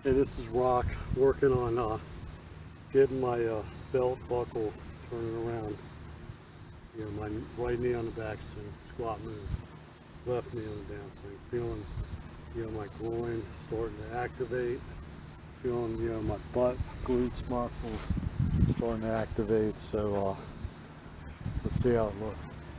Hey, this is Rock working on getting my belt buckle turning around. You know, my right knee on the backswing, squat move, left knee on the downswing. Feeling, you know, my groin starting to activate. Feeling, you know, my butt, glutes muscles starting to activate. So let's see how it looks.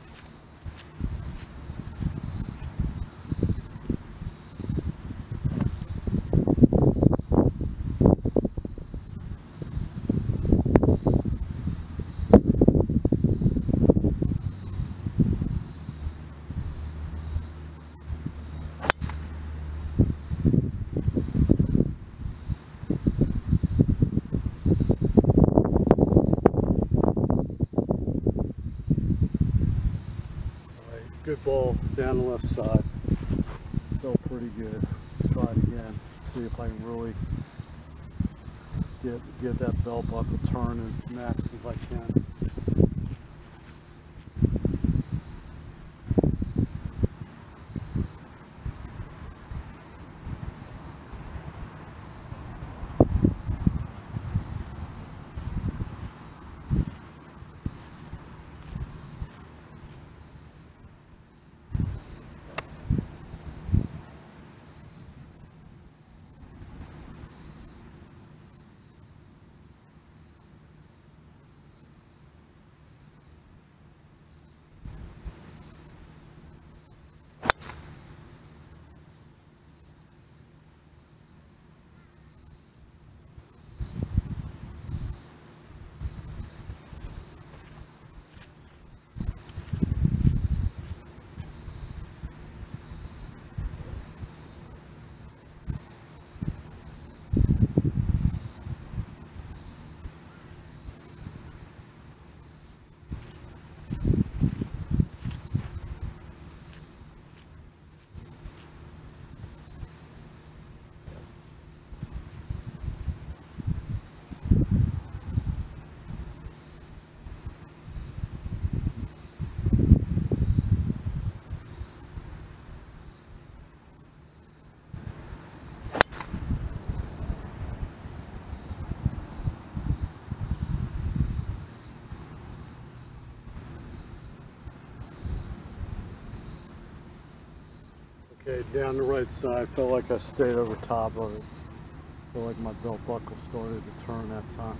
Good ball down the left side. Felt pretty good. Let's try it again. See if I can really get that belt buckle turning as max as I can. Okay, down the right side, felt like I stayed over top of it. Felt like my belt buckle started to turn that time.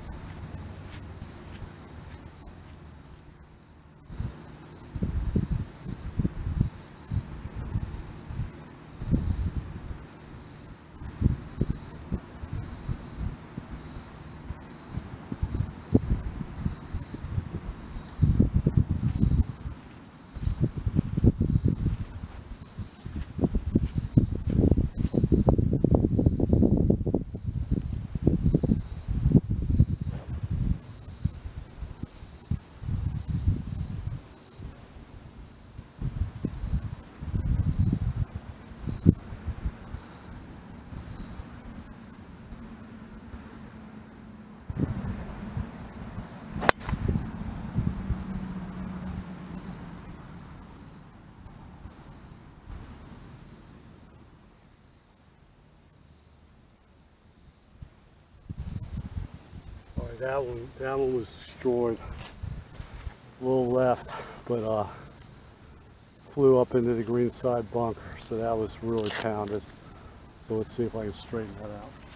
All right, that one was destroyed. A little left, but flew up into the green side bunker, so that was really pounded. So let's see if I can straighten that out.